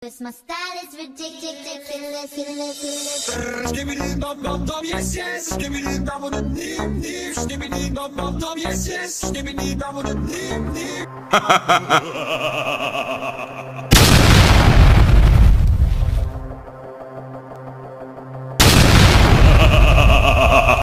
'Cause my style is ridiculous. Skibidi dum dum dum, yes yes. Skibidi dum dum dim dim. Skibidi dum dum dum, yes yes. Skibidi dum dum dim dim.